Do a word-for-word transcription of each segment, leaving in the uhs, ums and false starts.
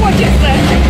хочется.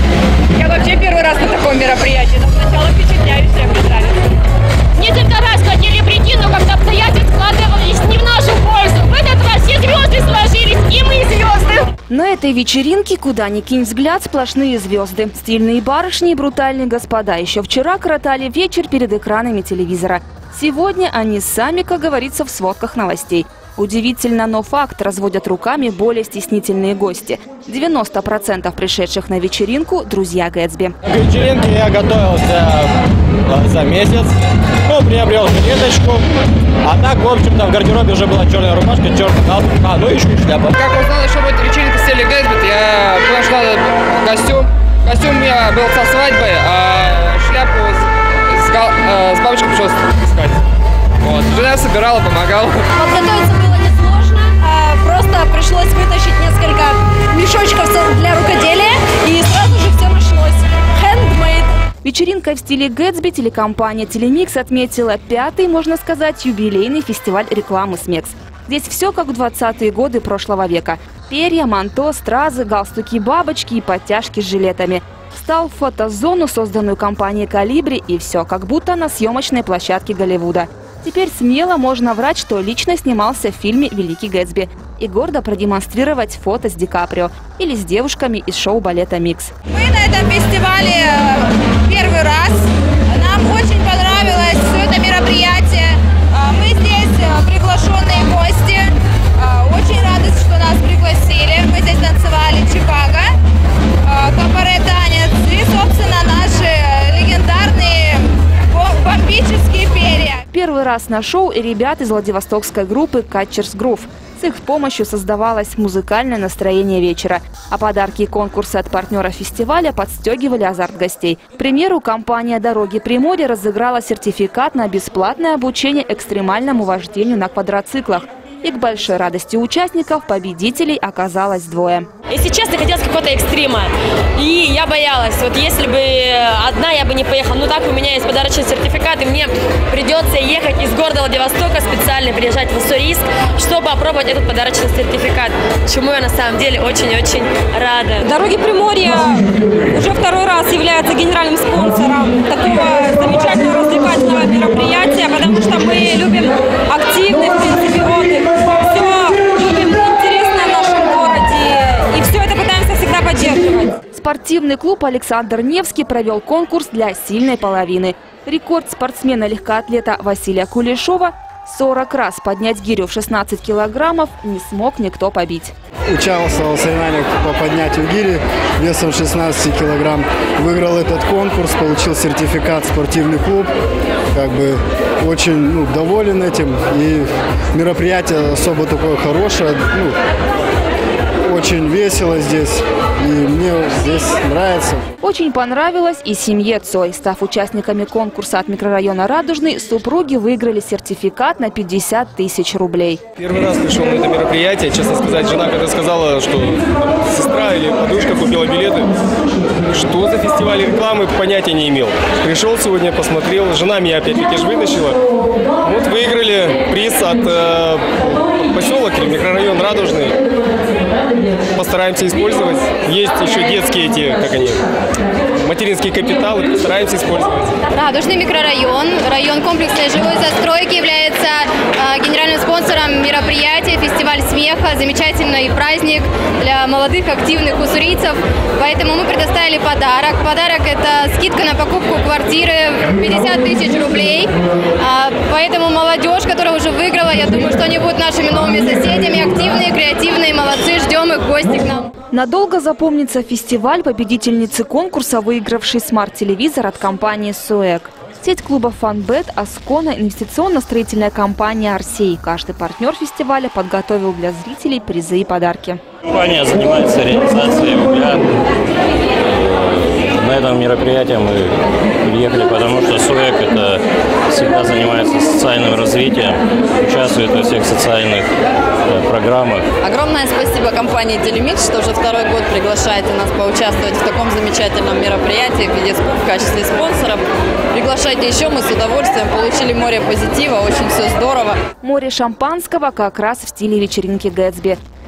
Я вообще первый раз на таком мероприятии, но сначала впечатляющее представится. Несколько раз хотели прийти, но как-то обстоятельства складывались не в нашу пользу. В этот раз все звезды сложились, и мы звезды. На этой вечеринке, куда ни кинь взгляд, сплошные звезды. Стильные барышни и брутальные господа еще вчера коротали вечер перед экранами телевизора. Сегодня они сами, как говорится, в сводках новостей. Удивительно, но факт, разводят руками более стеснительные гости. девяносто процентов пришедших на вечеринку – друзья Гэтсби. К вечеринке я готовился за месяц. Ну, приобрел жилеточку. А так, в общем-то, в гардеробе уже была черная рубашка, черный галстук, а, ну и еще и шляпа. Как узнал, что будет вечеринка в стиле Гэтсби, я понял, что надо костюм. Костюм у меня был со свадьбы, а шляпу с, с, гал, э, с бабочкой пришлось искать. Вот. Жена собирала, помогала. Подготовиться было несложно, просто пришлось вытащить несколько мешочков для рукоделия, и сразу же все нашлось. Handmade. Вечеринкой в стиле Гэтсби телекомпания «Телемикс» отметила пятый, можно сказать, юбилейный фестиваль рекламы «Смекс». Здесь все как в двадцатые годы прошлого века. Перья, манто, стразы, галстуки, бабочки и подтяжки с жилетами. Встал в фотозону, созданную компанией «Колибри», и все как будто на съемочной площадке Голливуда. Теперь смело можно врать, что лично снимался в фильме «Великий Гэтсби» и гордо продемонстрировать фото с Ди Каприо или с девушками из шоу-балета «Микс». Мы на этом фестивале первый раз. Нам очень понравилось все это мероприятие. Мы здесь приглашенные гости. Очень рады, что нас пригласили. Мы здесь танцевали Чикаго, кабаре-танец и, собственно, наши легендарные бомбические перья. Первый раз на шоу и ребят из владивостокской группы «Catcher's Groove». С их помощью создавалось музыкальное настроение вечера. А подарки и конкурсы от партнеров фестиваля подстегивали азарт гостей. К примеру, компания «Дороги Приморья» разыграла сертификат на бесплатное обучение экстремальному вождению на квадроциклах. И к большой радости участников победителей оказалось двое. Если честно, хотелось какого-то экстрима. И я боялась. Вот если бы одна, я бы не поехала. Ну так, у меня есть подарочный сертификат, и мне придется ехать из города Владивостока, специально приезжать в Уссурийск, чтобы опробовать этот подарочный сертификат. Чему я на самом деле очень-очень рада. «Дороги Приморья» уже второй раз является генеральным спонсором такого замечательного развлекательного мероприятия, потому что мы любим активный, в принципе, отдых. Спортивный клуб «Александр Невский» провел конкурс для сильной половины. Рекорд спортсмена-легкоатлета Василия Кулешова – сорок раз поднять гирю в шестнадцать килограммов – не смог никто побить. Участвовал в соревнованиях по поднятию гири весом шестнадцать килограмм. Выиграл этот конкурс, получил сертификат «Спортивный клуб». Как бы очень ну, доволен этим. И мероприятие особо такое хорошее. Ну, очень весело здесь. И мне здесь нравится. Очень понравилось и семье Цой. Став участниками конкурса от микрорайона Радужный, супруги выиграли сертификат на пятьдесят тысяч рублей. Первый раз пришел на это мероприятие. Честно сказать, жена когда сказала, что сестра или подружка купила билеты, что за фестиваль рекламы, понятия не имел. Пришел сегодня, посмотрел. Жена меня опять-таки же вытащила. Вот выиграли приз от э, поселок или микрорайон Радужный. Постараемся использовать. Есть еще детские эти, как они, материнские капиталы, постараемся использовать. Радужный микрорайон, район комплексной жилой застройки, является э, генеральным спонсором мероприятия «Фестиваль смеха». Замечательный праздник для молодых активных уссурийцев. Поэтому мы предоставили подарок. Подарок – это скидка на покупку квартиры в пятьдесят тысяч рублей. А, поэтому молодежь, которая уже выиграла, я думаю, что они будут нашими новыми соседями. Активные, креативные, молодцы. Ждем их в гости к нам. Надолго запомнится фестиваль победительницы конкурса, выигравшей смарт-телевизор от компании «Суэк». Сеть клубов «Фанбет», «Аскона», инвестиционно-строительная компания «Арсей». Каждый партнер фестиваля подготовил для зрителей призы и подарки. Компания занимается реализацией угля. На этом мероприятии мы приехали, потому что СУЭК это всегда занимается социальным развитием, участвует во всех социальных э, программах. Огромное спасибо компании «Телемикс», что уже второй год приглашает нас поучаствовать в таком замечательном мероприятии в виде в качестве спонсоров. Приглашайте еще, мы с удовольствием получили море позитива, очень все здорово. Море шампанского как раз в стиле вечеринки Гэтсби.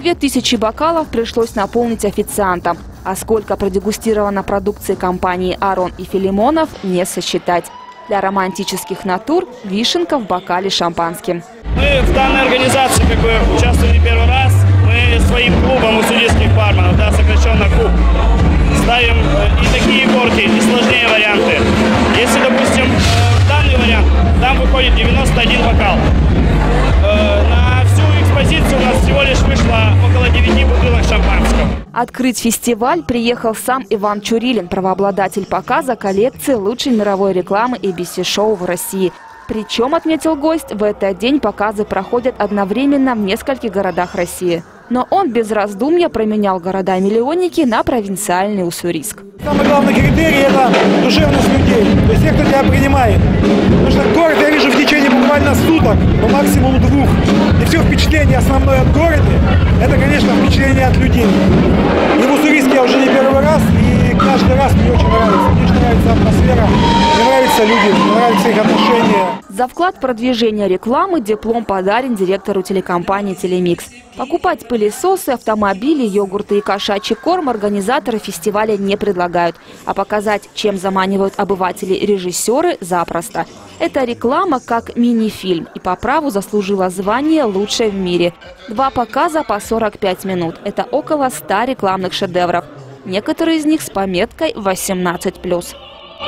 Две тысячи бокалов пришлось наполнить официантам. А сколько продегустировано продукции компании «Арон» и «Филимонов» не сосчитать. Для романтических натур вишенка в бокале шампанским. Мы в данной организации как бы участвуем не первый раз. Мы своим клубом уссурийских барменов, да, сокращенно клуб, ставим и такие горки, и сложнее варианты. Если, допустим, данный вариант, там выходит девяносто один бокал. На всю экспозицию у нас всего лишь вышло около девяти бутылок шампанского. Открыть фестиваль приехал сам Иван Чурилин, правообладатель показа коллекции лучшей мировой рекламы и би си-шоу в России. Причем, отметил гость, в этот день показы проходят одновременно в нескольких городах России. Но он без раздумья променял города-миллионники на провинциальный Уссурийск. Самый главный критерий – это душевность людей, то есть тех, кто тебя принимает. Потому что город я вижу в течение буквально суток, по максимуму двух. И все впечатление основное от города – это, конечно, впечатление от людей. И в Уссурийске я уже не первый раз, и каждый раз мне очень нравится. Мне очень нравится атмосфера, мне нравятся люди, мне нравятся их отношения. За вклад в продвижение рекламы диплом подарен директору телекомпании «Телемикс». Покупать пылесосы, автомобили, йогурты и кошачий корм организаторы фестиваля не предлагают. А показать, чем заманивают обывателей режиссеры, запросто. Эта реклама как мини-фильм и по праву заслужила звание «Лучшее в мире». Два показа по сорок пять минут. Это около ста рекламных шедевров. Некоторые из них с пометкой восемнадцать плюс.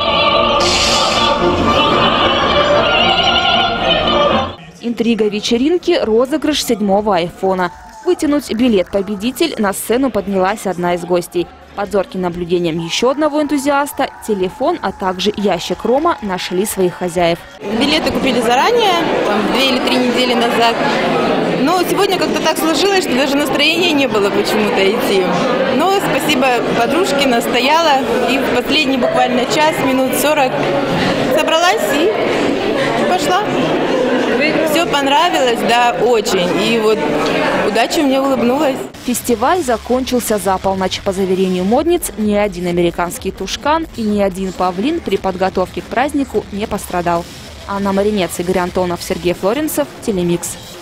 Интрига вечеринки – розыгрыш седьмого айфона. Вытянуть билет-победитель на сцену поднялась одна из гостей. Под зорким наблюдением еще одного энтузиаста телефон, а также ящик рома нашли своих хозяев. Билеты купили заранее, там, две или три недели назад. Но сегодня как-то так сложилось, что даже настроения не было почему-то идти. Но спасибо подружке, настояла. И в последний буквально час, минут сорок собралась и пошла. Все понравилось, да, очень. И вот удача мне улыбнулась. Фестиваль закончился за полночь. По заверению модниц, ни один американский тушкан и ни один павлин при подготовке к празднику не пострадал. Анна Маринец, Игорь Антонов, Сергей Флоренцев, Телемикс.